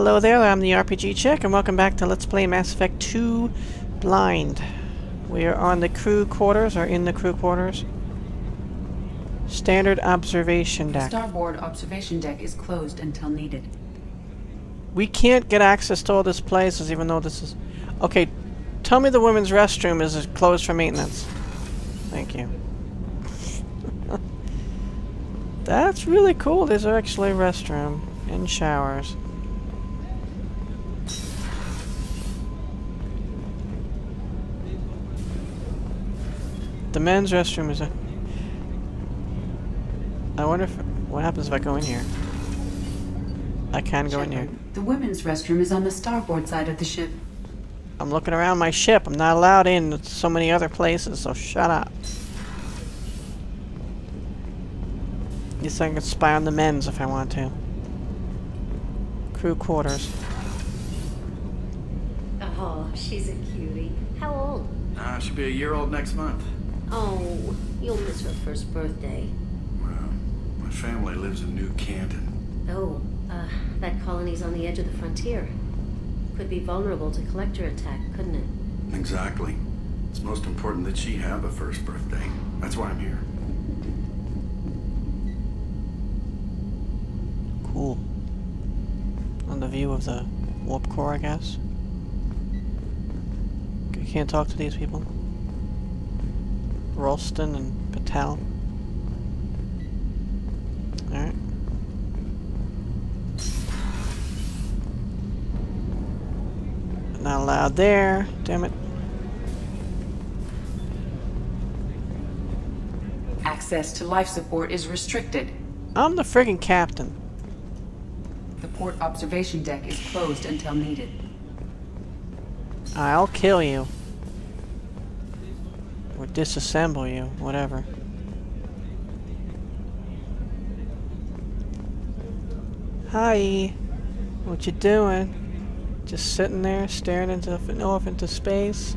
Hello there, I'm the RPG Chick, and welcome back to Let's Play Mass Effect 2 Blind. We are on the crew quarters, or in the crew quarters. Standard observation deck. Starboard observation deck is closed until needed. We can't get access to all these places, even though this is... Okay, tell me the women's restroom is closed for maintenance. Thank you. That's really cool. There's actually a restroom and showers. The men's restroom is a... I wonder if... What happens if I go in here? I can go in here. The women's restroom is on the starboard side of the ship. I'm looking around my ship. I'm not allowed in so many other places, so shut up. Guess I can spy on the men's if I want to. Crew quarters. Oh, she's a cutie. How old? She'll be a year old next month. Oh, you'll miss her first birthday. Well, my family lives in New Canton. Oh, that colony's on the edge of the frontier. Could be vulnerable to collector attack, couldn't it? Exactly. It's most important that she have a first birthday. That's why I'm here. Cool. On the view of the warp core, I guess. I can't talk to these people. Ralston and Patel. Alright. Not allowed there. Damn it. Access to life support is restricted. I'm the friggin' captain. The port observation deck is closed until needed. I'll kill you. Or disassemble you, whatever. Hi. What you doing? Just sitting there, staring off into space?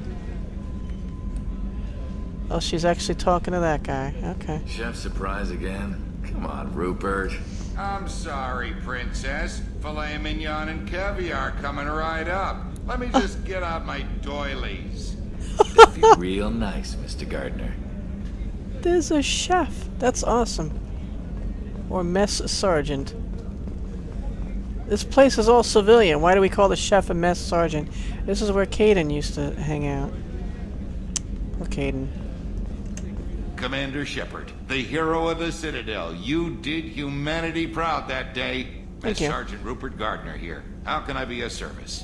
Oh, she's actually talking to that guy. Okay. Chef surprise again? Come on, Rupert. I'm sorry, Princess. Filet mignon and caviar coming right up. Let me just get out my doilies. That'd be real nice, Mr. Gardner. There's a chef. That's awesome. Or Mess Sergeant. This place is all civilian. Why do we call the chef a Mess Sergeant? This is where Caden used to hang out. Poor Caden. Commander Shepard, the hero of the Citadel. You did humanity proud that day. Mess Sergeant Rupert Gardner here. How can I be of service?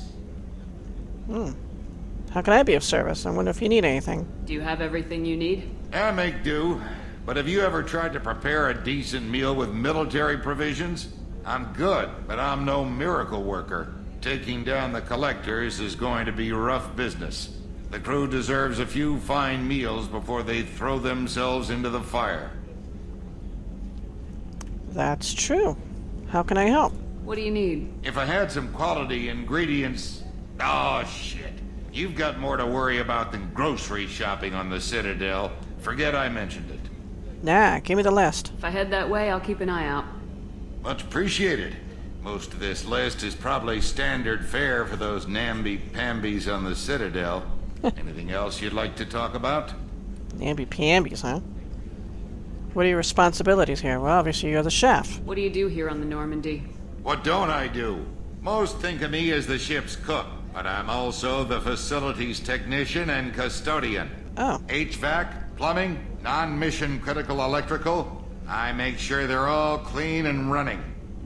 How can I be of service? I wonder if you need anything. Do you have everything you need? I make do. But have you ever tried to prepare a decent meal with military provisions? I'm good, but I'm no miracle worker. Taking down the collectors is going to be rough business. The crew deserves a few fine meals before they throw themselves into the fire. That's true. How can I help? What do you need? If I had some quality ingredients... Oh, shit. You've got more to worry about than grocery shopping on the Citadel. Forget I mentioned it. Nah, give me the list. If I head that way, I'll keep an eye out. Much appreciated. Most of this list is probably standard fare for those namby-pambies on the Citadel. Anything else you'd like to talk about? Namby-pambies, huh? What are your responsibilities here? Well, obviously you're the chef. What do you do here on the Normandy? What don't I do? Most think of me as the ship's cook, but I'm also the facilities technician and custodian. Oh. HVAC, plumbing, non-mission critical electrical. I make sure they're all clean and running.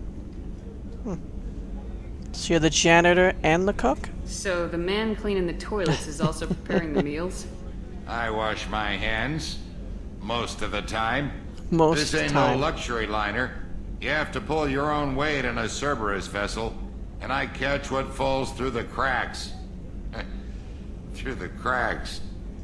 So you're the janitor and the cook? So the man cleaning the toilets is also preparing the meals? I wash my hands. Most of the time. Most This ain't time. no luxury liner. You have to pull your own weight in a Cerberus vessel. And I catch what falls through the cracks. Through the cracks.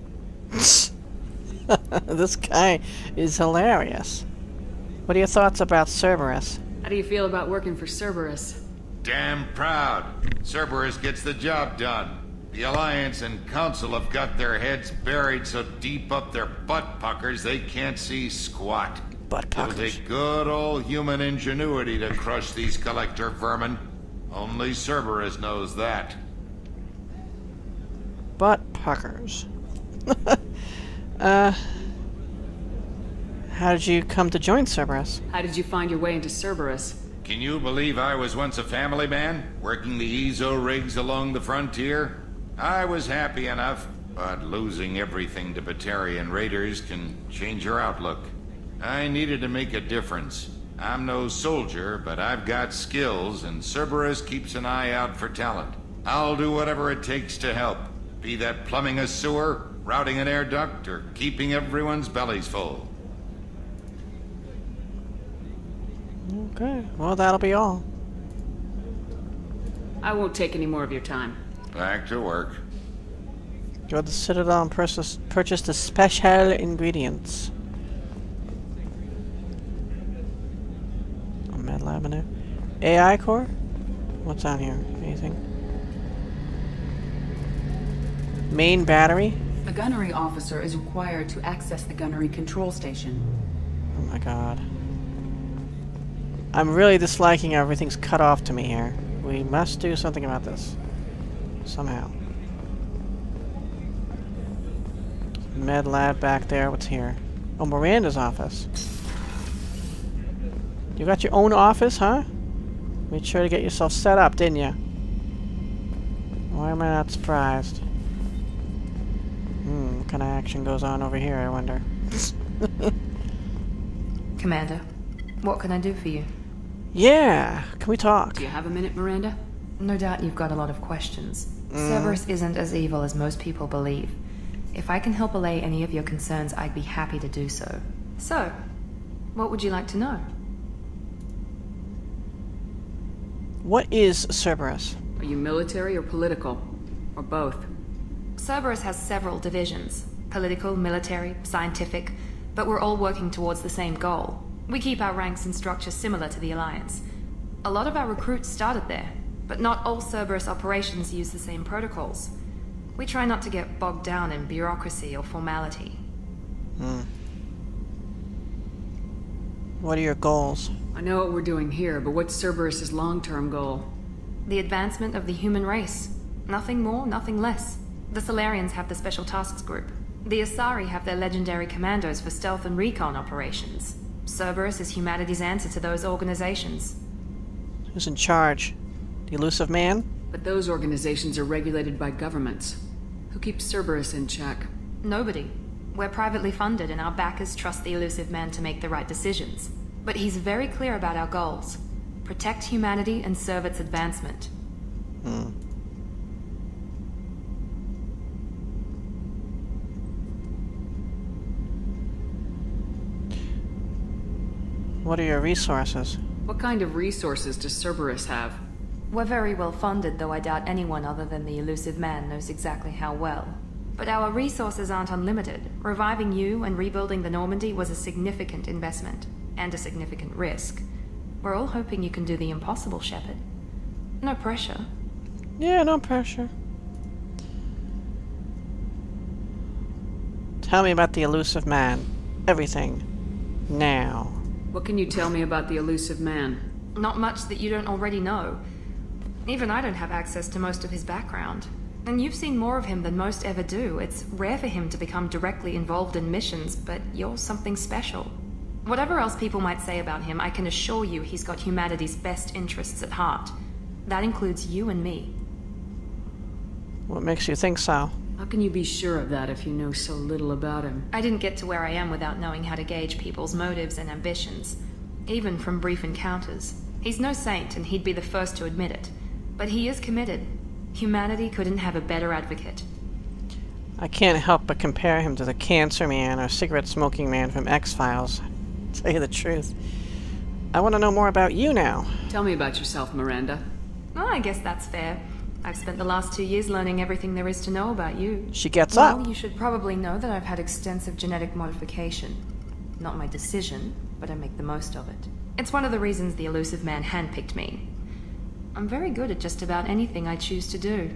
This guy is hilarious. What are your thoughts about Cerberus? How do you feel about working for Cerberus? Damn proud. Cerberus gets the job done. The Alliance and Council have got their heads buried so deep up their butt puckers they can't see squat. Butt It'll puckers. take good old human ingenuity to crush these collector vermin. Only Cerberus knows that. Butt puckers. How did you come to join Cerberus? How did you find your way into Cerberus? Can you believe I was once a family man, working the EZO rigs along the frontier? I was happy enough, but losing everything to Batarian raiders can change your outlook. I needed to make a difference. I'm no soldier, but I've got skills, and Cerberus keeps an eye out for talent. I'll do whatever it takes to help, be that plumbing a sewer, routing an air duct, or keeping everyone's bellies full. Okay, well that'll be all. I won't take any more of your time. Back to work. Go to the Citadel and purchase the special ingredients. Med Lab in there. AI core? What's on here? Anything? Main battery? A gunnery officer is required to access the gunnery control station. Oh my god. I'm really disliking how everything's cut off to me here. We must do something about this. Somehow. Med Lab back there. What's here? Oh, Miranda's office. You got your own office, huh? Made sure to get yourself set up, didn't you? Why am I not surprised? What kind of action goes on over here, I wonder? Commander, what can I do for you? Yeah! Can we talk? Do you have a minute, Miranda? No doubt you've got a lot of questions. Cerberus isn't as evil as most people believe. If I can help allay any of your concerns, I'd be happy to do so. So, what would you like to know? What is Cerberus? Are you military or political? Or both? Cerberus has several divisions. Political, military, scientific, but we're all working towards the same goal. We keep our ranks and structure similar to the Alliance. A lot of our recruits started there, but not all Cerberus operations use the same protocols. We try not to get bogged down in bureaucracy or formality. What are your goals? I know what we're doing here, but what's Cerberus's long-term goal? The advancement of the human race. Nothing more, nothing less. The Solarians have the Special Tasks Group. The Asari have their legendary commandos for stealth and recon operations. Cerberus is humanity's answer to those organizations. Who's in charge? The Elusive Man? But those organizations are regulated by governments. Who keeps Cerberus in check? Nobody. We're privately funded and our backers trust the Elusive Man to make the right decisions. But he's very clear about our goals. Protect humanity and serve its advancement. What are your resources? What kind of resources does Cerberus have? We're very well funded, though I doubt anyone other than the Elusive Man knows exactly how well. But our resources aren't unlimited. Reviving you and rebuilding the Normandy was a significant investment, and a significant risk. We're all hoping you can do the impossible, Shepard. No pressure. Yeah, no pressure. Tell me about the Elusive Man. Everything. Now. What can you tell me about the Elusive Man? Not much that you don't already know. Even I don't have access to most of his background. And you've seen more of him than most ever do. It's rare for him to become directly involved in missions, but you're something special. Whatever else people might say about him, I can assure you he's got humanity's best interests at heart. That includes you and me. What makes you think so? How can you be sure of that if you know so little about him? I didn't get to where I am without knowing how to gauge people's motives and ambitions. Even from brief encounters. He's no saint, and he'd be the first to admit it. But he is committed. Humanity couldn't have a better advocate. I can't help but compare him to the Cancer Man or Cigarette-Smoking Man from X-Files. To tell you the truth. I want to know more about you now. Tell me about yourself, Miranda. Oh, I guess that's fair. I've spent the last 2 years learning everything there is to know about you. She gets Well, up. you should probably know that I've had extensive genetic modification. Not my decision, but I make the most of it. It's one of the reasons the Elusive Man handpicked me. I'm very good at just about anything I choose to do.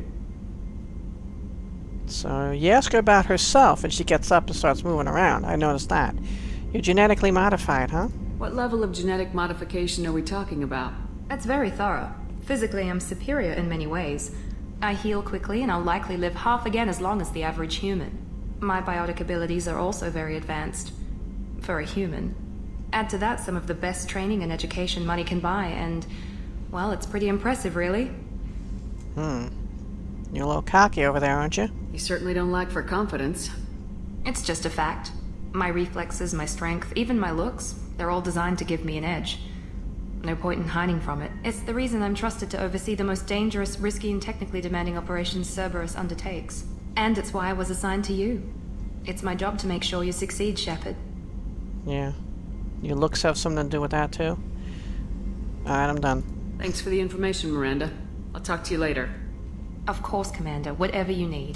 So, you ask her about herself, and she gets up and starts moving around. I noticed that. You're genetically modified, huh? What level of genetic modification are we talking about? That's very thorough. Physically, I'm superior in many ways. I heal quickly, and I'll likely live half again as long as the average human. My biotic abilities are also very advanced. For a human. Add to that some of the best training and education money can buy, and, well, it's pretty impressive, really. You're a little cocky over there, aren't you? You certainly don't lack for confidence. It's just a fact. My reflexes, my strength, even my looks, they're all designed to give me an edge. No point in hiding from it. It's the reason I'm trusted to oversee the most dangerous, risky, and technically demanding operations Cerberus undertakes. And it's why I was assigned to you. It's my job to make sure you succeed, Shepard. Yeah. Your looks have something to do with that, too? Alright, I'm done. Thanks for the information, Miranda. I'll talk to you later. Of course, Commander. Whatever you need.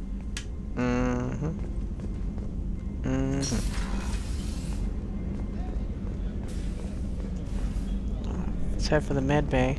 Let's head for the med bay.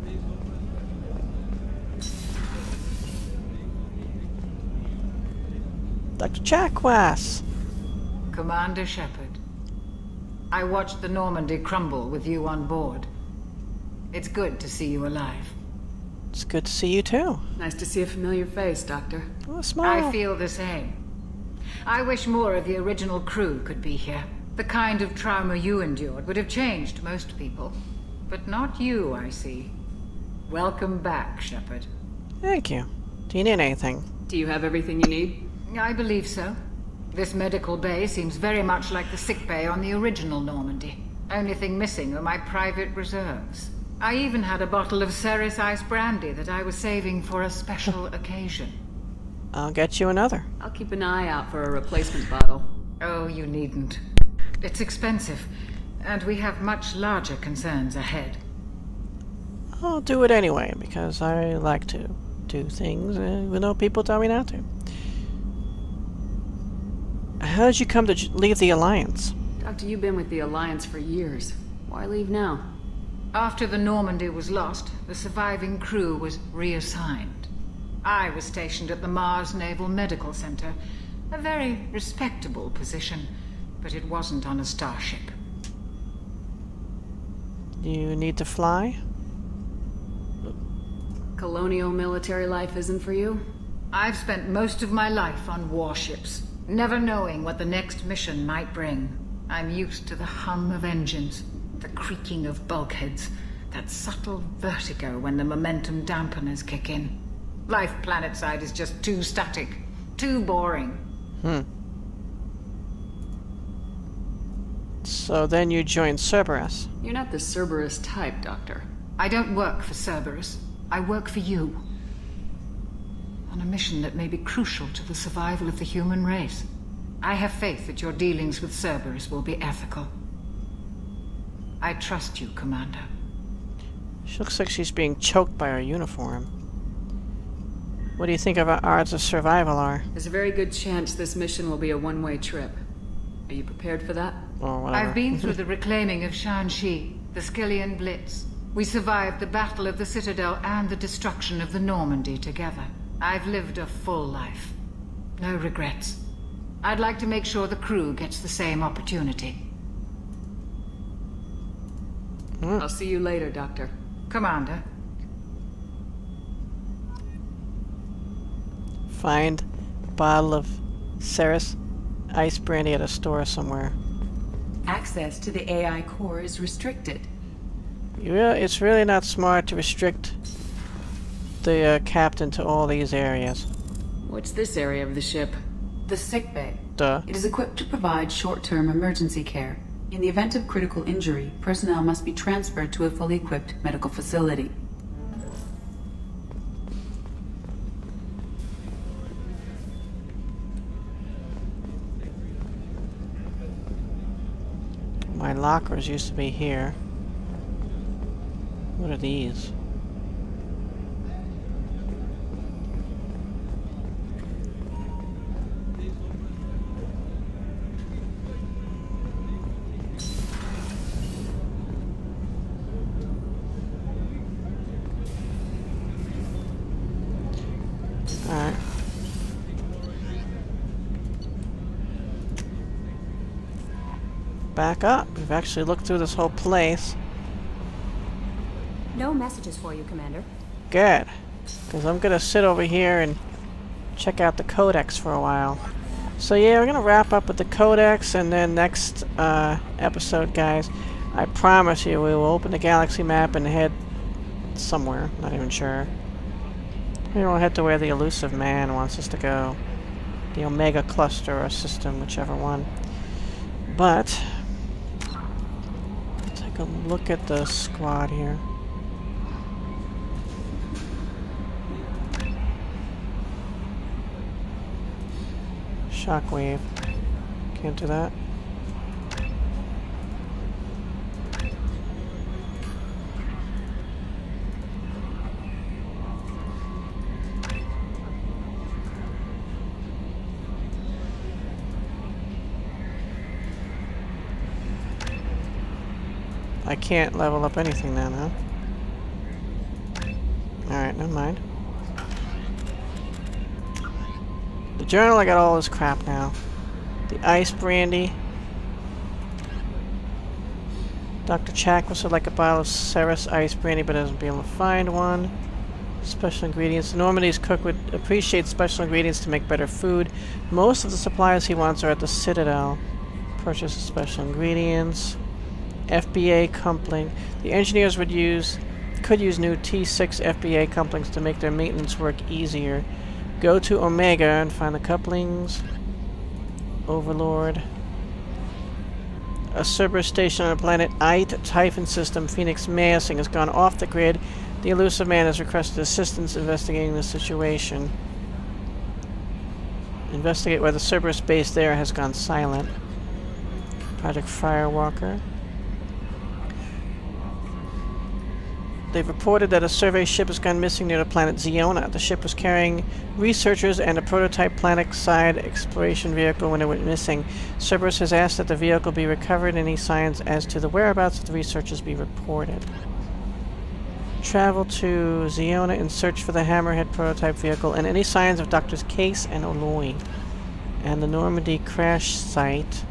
Dr. Chakwas! Commander Shepard, I watched the Normandy crumble with you on board. It's good to see you alive. It's good to see you, too. Nice to see a familiar face, Doctor. Oh, smile. I feel the same. I wish more of the original crew could be here. The kind of trauma you endured would have changed most people. But not you, I see. Welcome back, Shepard. Thank you. Do you need anything? Do you have everything you need? I believe so. This medical bay seems very much like the sick bay on the original Normandy. Only thing missing are my private reserves. I even had a bottle of Ceres Ice Brandy that I was saving for a special occasion. I'll get you another. I'll keep an eye out for a replacement bottle. Oh, you needn't. It's expensive, and we have much larger concerns ahead. I'll do it anyway, because I like to do things, even though people tell me not to. How did you come to leave the Alliance? Doctor, you've been with the Alliance for years. Why leave now? After the Normandy was lost, the surviving crew was reassigned. I was stationed at the Mars Naval Medical Center. A very respectable position, but it wasn't on a starship. You need to fly? Colonial military life isn't for you? I've spent most of my life on warships, never knowing what the next mission might bring. I'm used to the hum of engines, the creaking of bulkheads, that subtle vertigo when the momentum dampeners kick in. Life planetside is just too static, too boring. So then you joined Cerberus. You're not the Cerberus type, Doctor. I don't work for Cerberus. I work for you. On a mission that may be crucial to the survival of the human race. I have faith that your dealings with Cerberus will be ethical. I trust you, Commander. She looks like she's being choked by her uniform. What do you think of our odds of survival are? There's a very good chance this mission will be a one-way trip. Are you prepared for that? Or whatever. I've been through the reclaiming of Shanxi, the Skillian Blitz. We survived the Battle of the Citadel and the destruction of the Normandy together. I've lived a full life. No regrets. I'd like to make sure the crew gets the same opportunity. I'll see you later, Doctor. Commander. Find a bottle of Ceres Ice Brandy at a store somewhere. Access to the AI core is restricted. It's really not smart to restrict the captain to all these areas. What's this area of the ship? The sickbay. Duh. It is equipped to provide short-term emergency care. In the event of critical injury, personnel must be transferred to a fully equipped medical facility. My lockers used to be here. What are these? Alright. Back up. We've actually looked through this whole place. No messages for you, Commander. Good. Because I'm going to sit over here and check out the Codex for a while. So yeah, we're going to wrap up with the Codex, and then next episode, guys, I promise you we will open the galaxy map and head somewhere. Not even sure. Maybe we'll head to where the elusive man wants us to go. The Omega Cluster or system, whichever one. But take a look at the squad here. Shockwave. Can't do that. I can't level up anything then, huh? Alright, never mind. The journal, I got all this crap now. The ice brandy. Dr. Chakwas would like a bottle of Ceres ice brandy, but doesn't be able to find one. Special ingredients. Normandy's cook would appreciate special ingredients to make better food. Most of the supplies he wants are at the Citadel. Purchase special ingredients. FBA coupling. The engineers could use new T6 FBA couplings to make their maintenance work easier. Go to Omega and find the couplings. Overlord. A Cerberus station on the planet Ite Typhon system, Phoenix Massing, has gone off the grid. The elusive man has requested assistance investigating the situation. Investigate why the Cerberus base there has gone silent. Project Firewalker. They've reported that a survey ship has gone missing near the planet Ziona. The ship was carrying researchers and a prototype planet-side exploration vehicle when it went missing. Cerberus has asked that the vehicle be recovered and any signs as to the whereabouts of the researchers be reported. Travel to Ziona and search for the Hammerhead prototype vehicle and any signs of Doctors Case and Oloy. And the Normandy crash site.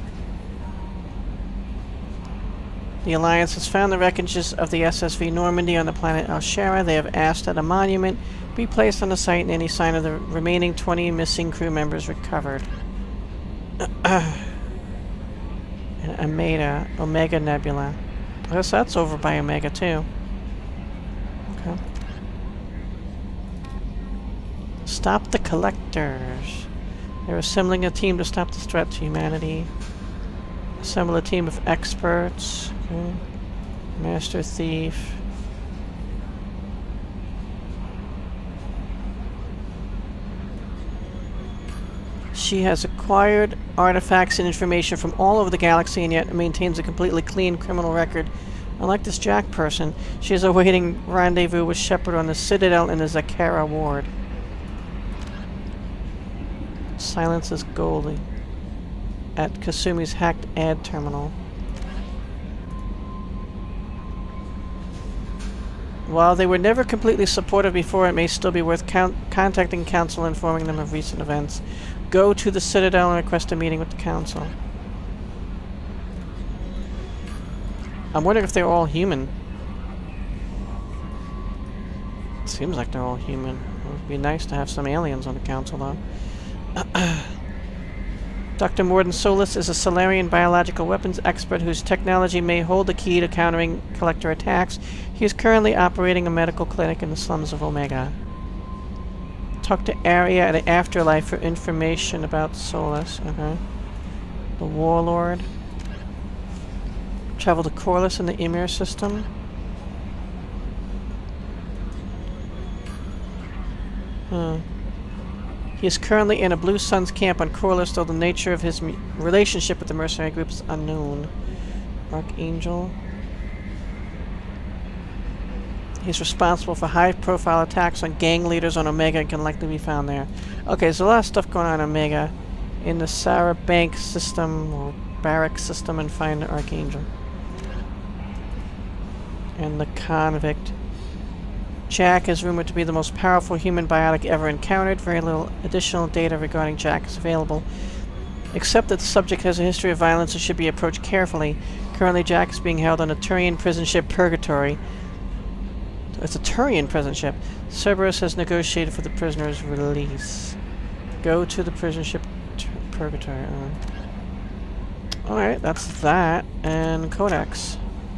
The Alliance has found the wreckages of the SSV Normandy on the planet Alshara. They have asked that a monument be placed on the site and any sign of the remaining 20 missing crew members recovered. And Omega Nebula. I guess that's over by Omega too. Okay. Stop the collectors. They're assembling a team to stop this threat to humanity. Assemble a team of experts. Okay. Master Thief. She has acquired artifacts and information from all over the galaxy and yet maintains a completely clean criminal record. Unlike this Jack person, she is awaiting rendezvous with Shepard on the Citadel in the Zakara ward. Silences Goldie at Kasumi's hacked ad terminal. While they were never completely supportive before, it may still be worth contacting Council and informing them of recent events. Go to the Citadel and request a meeting with the Council. I'm wondering if they're all human. It seems like they're all human. It would be nice to have some aliens on the Council, though. Dr. Morden Solis is a Solarian biological weapons expert whose technology may hold the key to countering Collector attacks. He is currently operating a medical clinic in the slums of Omega. Talk to Aria at Afterlife for information about Solis. Okay. The Warlord. Travel to Corliss in the Emir system. He is currently in a Blue Suns camp on Corliss, though the nature of his relationship with the mercenary group is unknown. Archangel. He's responsible for high-profile attacks on gang leaders on Omega and can likely be found there. Okay, so a lot of stuff going on Omega. In the Sarah Bank system, or Barrack system, and find the Archangel. And the Convict. Jack is rumored to be the most powerful human biotic ever encountered. Very little additional data regarding Jack is available, except that the subject has a history of violence and should be approached carefully. Currently, Jack is being held on a Turian prison ship Purgatory. It's a Turian prison ship. Cerberus has negotiated for the prisoner's release. Go to the prison ship Purgatory. Alright, that's that. And Codex.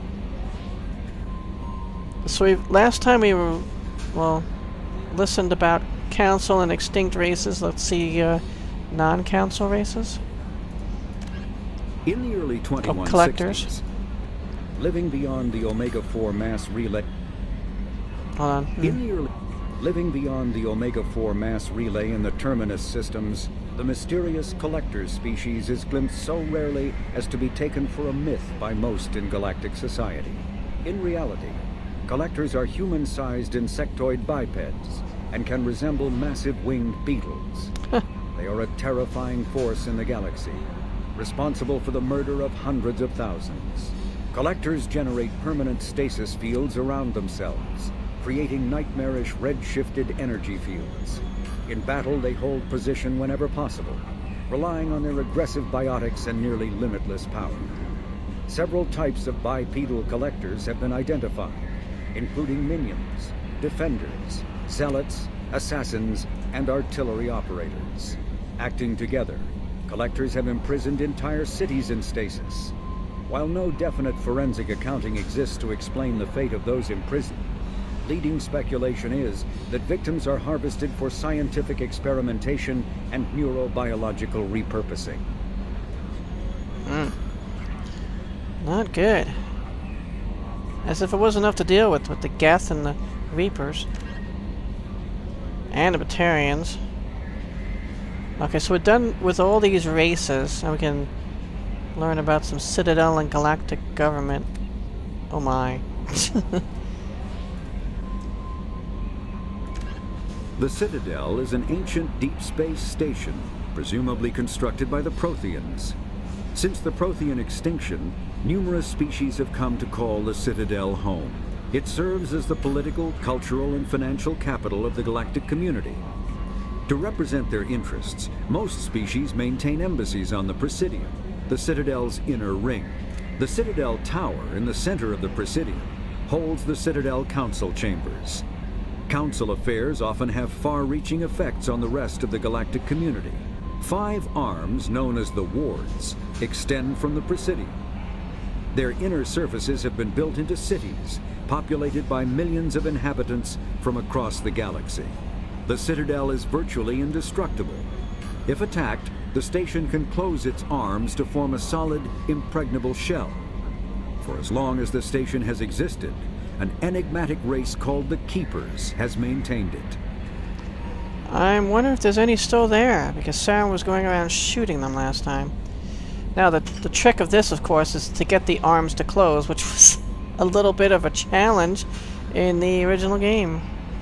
So last time we were, well, listened about council and extinct races. Let's see non-council races. In the early 2160s, collectors. Living beyond the Omega-4 mass relay... Hold on. Living beyond the Omega-4 mass relay in the Terminus systems, the mysterious collector species is glimpsed so rarely as to be taken for a myth by most in galactic society. In reality, collectors are human-sized insectoid bipeds and can resemble massive winged beetles. They are a terrifying force in the galaxy, responsible for the murder of hundreds of thousands. Collectors generate permanent stasis fields around themselves, creating nightmarish red-shifted energy fields. In battle, they hold position whenever possible, relying on their aggressive biotics and nearly limitless power. Several types of bipedal collectors have been identified, including minions, defenders, zealots, assassins, and artillery operators. Acting together, collectors have imprisoned entire cities in stasis. While no definite forensic accounting exists to explain the fate of those imprisoned, leading speculation is that victims are harvested for scientific experimentation and neurobiological repurposing. Not good. As if it wasn't enough to deal with the Geth and the Reapers. And the Batarians. Okay, so we're done with all these races, and we can learn about some Citadel and galactic government. Oh my. The Citadel is an ancient deep space station, presumably constructed by the Protheans. Since the Prothean extinction, numerous species have come to call the Citadel home. It serves as the political, cultural, and financial capital of the galactic community. To represent their interests, most species maintain embassies on the Presidium, the Citadel's inner ring. The Citadel Tower in the center of the Presidium holds the Citadel Council Chambers. Council affairs often have far-reaching effects on the rest of the galactic community. 5 arms, known as the Wards, extend from the Presidium. Their inner surfaces have been built into cities, populated by millions of inhabitants from across the galaxy. The Citadel is virtually indestructible. If attacked, the station can close its arms to form a solid, impregnable shell. For as long as the station has existed, an enigmatic race called the Keepers has maintained it. I'm wondering if there's any still there, because Sarah was going around shooting them last time. Now, the trick of this, of course, is to get the arms to close, which was a little bit of a challenge in the original game.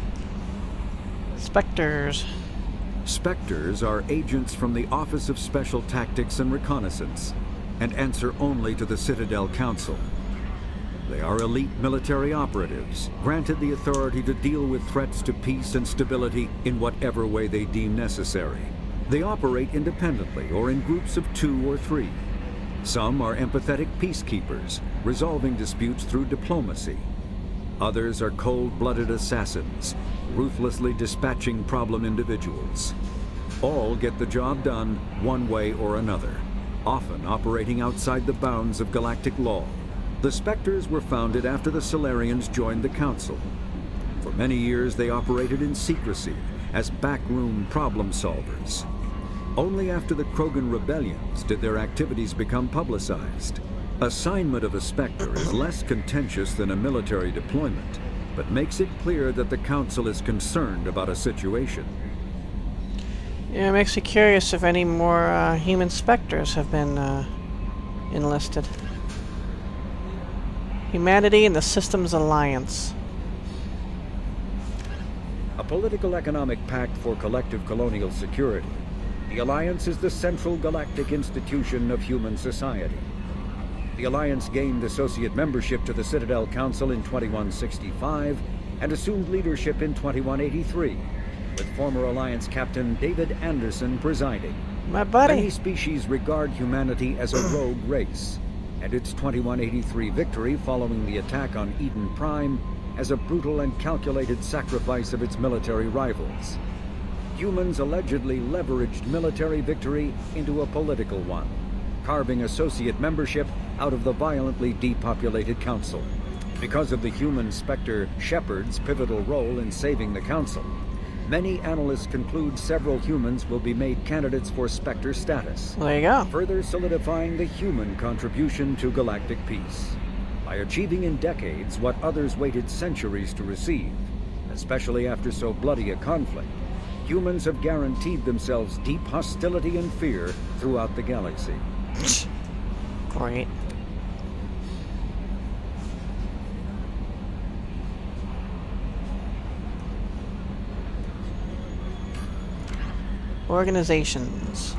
Spectres. Spectres are agents from the Office of Special Tactics and Reconnaissance, and answer only to the Citadel Council. They are elite military operatives, granted the authority to deal with threats to peace and stability in whatever way they deem necessary. They operate independently or in groups of 2 or 3. Some are empathetic peacekeepers, resolving disputes through diplomacy. Others are cold-blooded assassins, ruthlessly dispatching problem individuals. All get the job done one way or another, often operating outside the bounds of galactic law. The Spectres were founded after the Solarians joined the Council. For many years they operated in secrecy as backroom problem solvers. Only after the Krogan rebellions did their activities become publicized. Assignment of a Spectre is less contentious than a military deployment, but makes it clear that the Council is concerned about a situation. Yeah, it makes me curious if any more human Spectres have been enlisted. Humanity and the Systems Alliance. A political economic pact for collective colonial security, the Alliance is the central galactic institution of human society. The Alliance gained associate membership to the Citadel Council in 2165 and assumed leadership in 2183, with former Alliance Captain David Anderson presiding. My buddy. Many species regard humanity as a rogue race, and its 2183 victory following the attack on Eden Prime as a brutal and calculated sacrifice of its military rivals. Humans allegedly leveraged military victory into a political one, carving associate membership out of the violently depopulated Council. Because of the human Spectre Shepard's pivotal role in saving the Council, many analysts conclude several humans will be made candidates for Spectre status. There you go. Further solidifying the human contribution to galactic peace. By achieving in decades what others waited centuries to receive, especially after so bloody a conflict, humans have guaranteed themselves deep hostility and fear throughout the galaxy. Great. Organizations.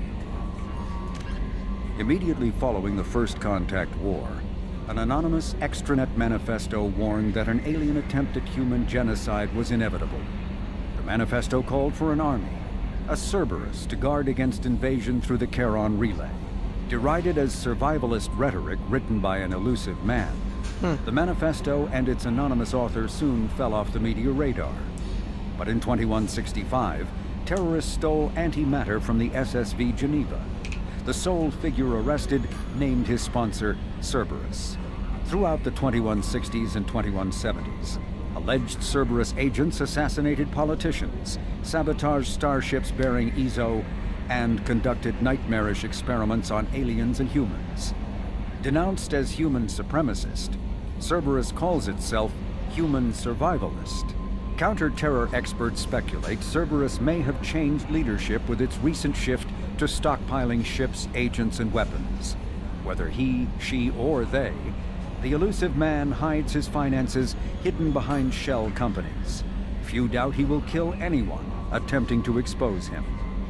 Immediately following the First Contact War, an anonymous extranet manifesto warned that an alien attempt at human genocide was inevitable. The manifesto called for an army, a Cerberus, to guard against invasion through the Charon Relay. Derided as survivalist rhetoric written by an elusive man, the manifesto and its anonymous author soon fell off the media radar. But in 2165, terrorists stole antimatter from the SSV Geneva. The sole figure arrested named his sponsor Cerberus. Throughout the 2160s and 2170s, alleged Cerberus agents assassinated politicians, sabotaged starships bearing Ezo, and conducted nightmarish experiments on aliens and humans. Denounced as human supremacist, Cerberus calls itself human survivalist. Counter-terror experts speculate Cerberus may have changed leadership with its recent shift to stockpiling ships, agents, and weapons. Whether he, she, or they, the elusive man hides his finances hidden behind shell companies. Few doubt he will kill anyone attempting to expose him.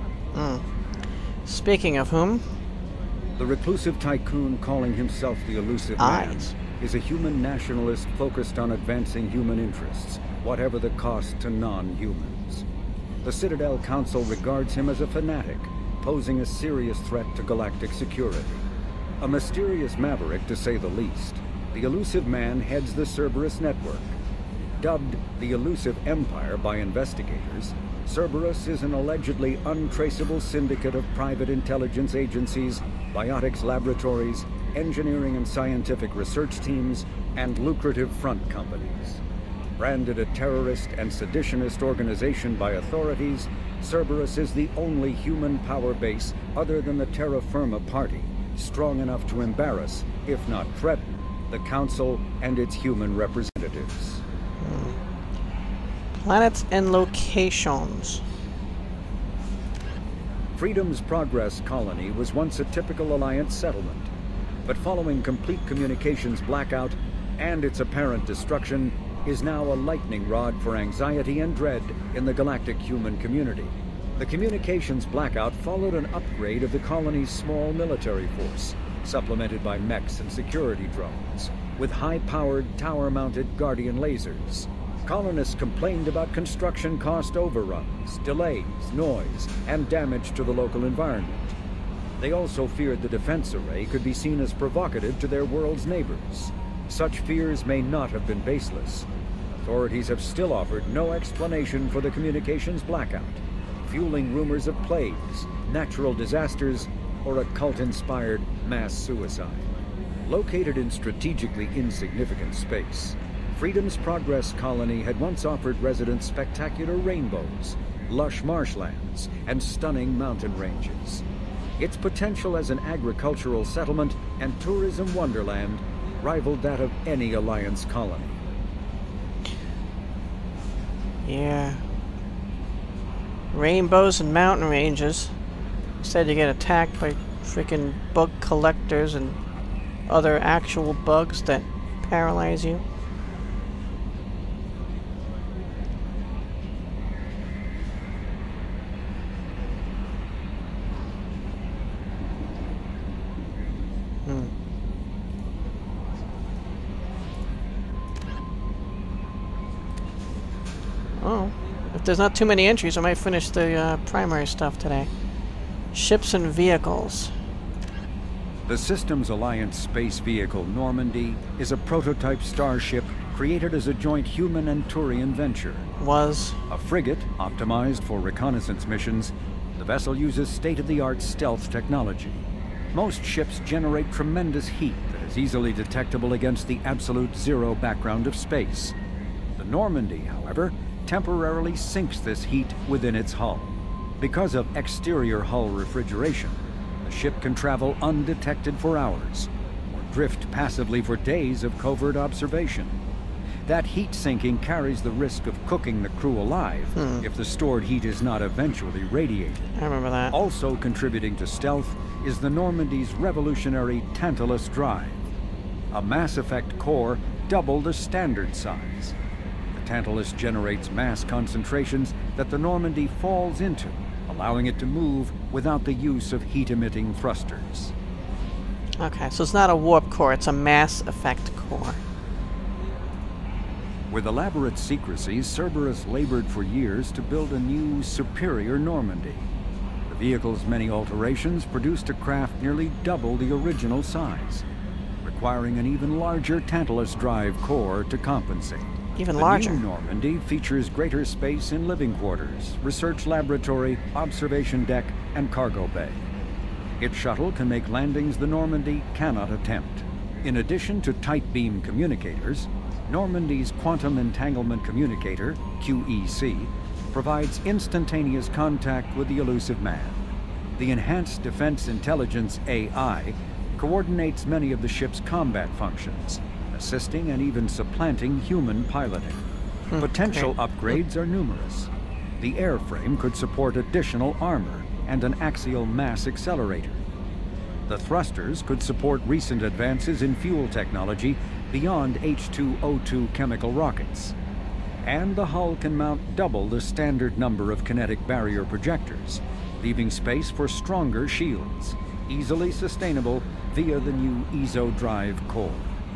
Speaking of whom? The reclusive tycoon calling himself the elusive man is a human nationalist focused on advancing human interests, whatever the cost to non-humans. The Citadel Council regards him as a fanatic, posing a serious threat to galactic security. A mysterious maverick, to say the least, the elusive man heads the Cerberus network. Dubbed the Elusive Empire by investigators, Cerberus is an allegedly untraceable syndicate of private intelligence agencies, biotics laboratories, engineering and scientific research teams, and lucrative front companies. Branded a terrorist and seditionist organization by authorities, Cerberus is the only human power base other than the Terra Firma Party, strong enough to embarrass, if not threaten, the Council and its human representatives. Planets and locations. Freedom's Progress colony was once a typical Alliance settlement, but following complete communications blackout and its apparent destruction, is now a lightning rod for anxiety and dread in the galactic human community. The communications blackout followed an upgrade of the colony's small military force, supplemented by mechs and security drones, with high-powered, tower-mounted Guardian lasers. Colonists complained about construction cost overruns, delays, noise, and damage to the local environment. They also feared the defense array could be seen as provocative to their world's neighbors. Such fears may not have been baseless. Authorities have still offered no explanation for the communications blackout, fueling rumors of plagues, natural disasters, or a cult-inspired mass suicide. Located in strategically insignificant space, Freedom's Progress colony had once offered residents spectacular rainbows, lush marshlands, and stunning mountain ranges. Its potential as an agricultural settlement and tourism wonderland rivaled that of any Alliance colony. Yeah. Rainbows and mountain ranges. Instead you get attacked by freaking bug collectors and other actual bugs that paralyze you. Oh, if there's not too many entries, I might finish the primary stuff today. Ships and vehicles. The Systems Alliance space vehicle Normandy is a prototype starship created as a joint human and Turian venture. Was A frigate optimized for reconnaissance missions, the vessel uses state-of-the-art stealth technology. Most ships generate tremendous heat that is easily detectable against the absolute zero background of space. The Normandy, however, temporarily sinks this heat within its hull. Because of exterior hull refrigeration, the ship can travel undetected for hours, or drift passively for days of covert observation. That heat sinking carries the risk of cooking the crew alive if the stored heat is not eventually radiated. I remember that. Also contributing to stealth is the Normandy's revolutionary Tantalus drive, a Mass Effect core double the standard size. The Tantalus generates mass concentrations that the Normandy falls into, allowing it to move without the use of heat-emitting thrusters. Okay, so it's not a warp core, it's a Mass Effect core. With elaborate secrecy, Cerberus labored for years to build a new, superior Normandy. The vehicle's many alterations produced a craft nearly double the original size, requiring an even larger Tantalus drive core to compensate. Even larger. The new Normandy features greater space in living quarters, research laboratory, observation deck, and cargo bay. Its shuttle can make landings the Normandy cannot attempt. In addition to tight beam communicators, Normandy's Quantum Entanglement Communicator, QEC, provides instantaneous contact with the elusive man. The Enhanced Defense Intelligence AI coordinates many of the ship's combat functions, assisting and even supplanting human piloting. Potential upgrades are numerous. The airframe could support additional armor and an axial mass accelerator. The thrusters could support recent advances in fuel technology beyond H2O2 chemical rockets. And the hull can mount double the standard number of kinetic barrier projectors, leaving space for stronger shields, easily sustainable via the new ESO drive core.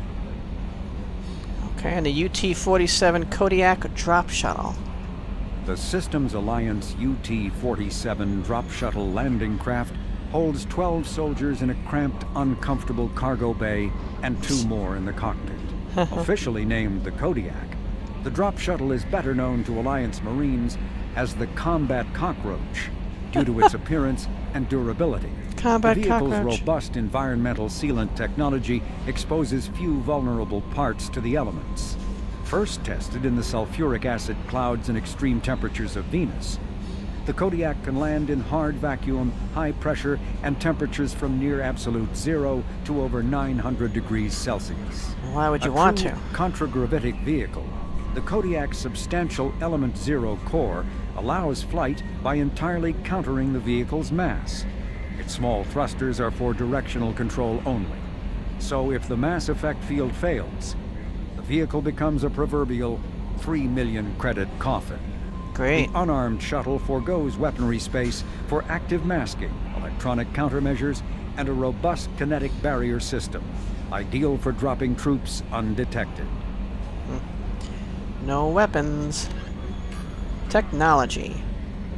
Okay, and the UT-47 Kodiak drop shuttle. The Systems Alliance UT-47 drop shuttle landing craft holds 12 soldiers in a cramped, uncomfortable cargo bay and 2 more in the cockpit. Officially named the Kodiak, the drop shuttle is better known to Alliance Marines as the Combat Cockroach due to its appearance and durability. Combat the vehicle's Cockroach. robust environmental sealant technology exposes few vulnerable parts to the elements. First tested in the sulfuric acid clouds and extreme temperatures of Venus, the Kodiak can land in hard vacuum, high pressure, and temperatures from near absolute zero to over 900 degrees Celsius. Why would you want to? Contragravitic vehicle, the Kodiak's substantial Element Zero core allows flight by entirely countering the vehicle's mass. Its small thrusters are for directional control only. So if the mass effect field fails, the vehicle becomes a proverbial 3 million credit coffin. Great. The unarmed shuttle forgoes weaponry space for active masking, electronic countermeasures, and a robust kinetic barrier system, ideal for dropping troops undetected. No weapons. Technology.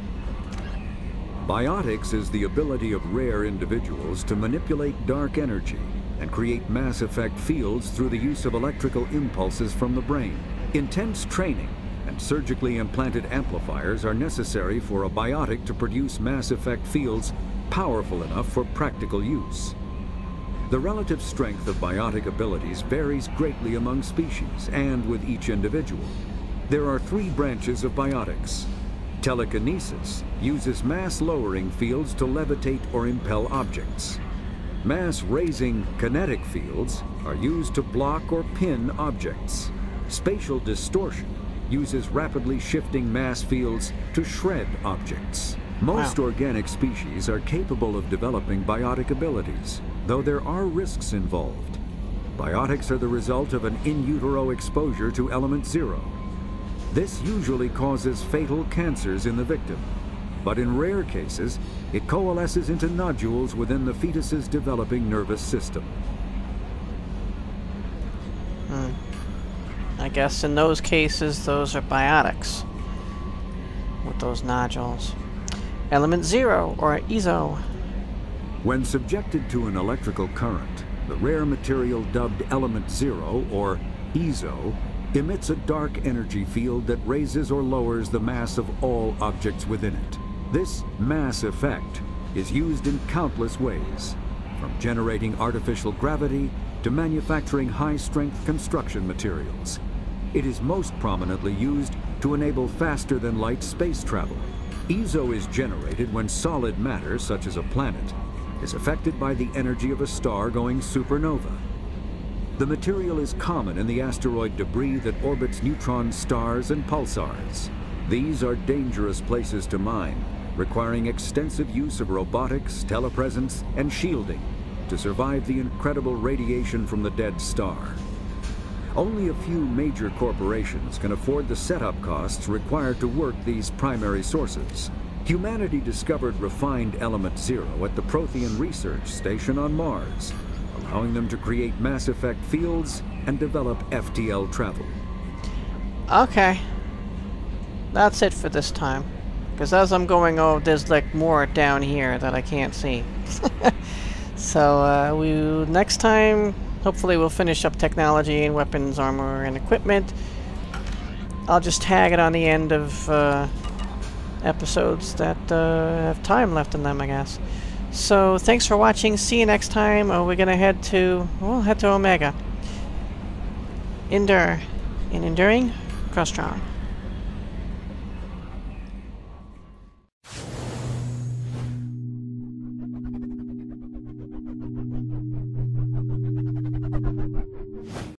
Biotics is the ability of rare individuals to manipulate dark energy and create mass effect fields through the use of electrical impulses from the brain. Intense training and surgically implanted amplifiers are necessary for a biotic to produce mass effect fields powerful enough for practical use. The relative strength of biotic abilities varies greatly among species and with each individual. There are 3 branches of biotics. Telekinesis uses mass-lowering fields to levitate or impel objects. Mass-raising kinetic fields are used to block or pin objects. Spatial distortion uses rapidly shifting mass fields to shred objects. Most organic species are capable of developing biotic abilities, though there are risks involved. Biotics are the result of an in utero exposure to element zero. This usually causes fatal cancers in the victim, but in rare cases, it coalesces into nodules within the fetus's developing nervous system. I guess in those cases, those are biotics. With those nodules. Element Zero, or ESO. When subjected to an electrical current, the rare material dubbed Element Zero, or ESO, emits a dark energy field that raises or lowers the mass of all objects within it. This mass effect is used in countless ways, from generating artificial gravity to manufacturing high-strength construction materials. It is most prominently used to enable faster-than-light space travel. EZO is generated when solid matter, such as a planet, is affected by the energy of a star going supernova. The material is common in the asteroid debris that orbits neutron stars and pulsars. These are dangerous places to mine, requiring extensive use of robotics, telepresence, and shielding to survive the incredible radiation from the dead star. Only a few major corporations can afford the setup costs required to work these primary sources. Humanity discovered refined element zero at the Prothean Research Station on Mars, allowing them to create mass effect fields and develop FTL travel. Okay. That's it for this time. Because as I'm going, oh, there's like more down here that I can't see. So, next time, hopefully we'll finish up technology and weapons, armor, and equipment. I'll just tag it on the end of episodes that have time left in them, I guess. So, thanks for watching. See you next time. We're gonna head to Omega. Endure. In enduring, grow strong.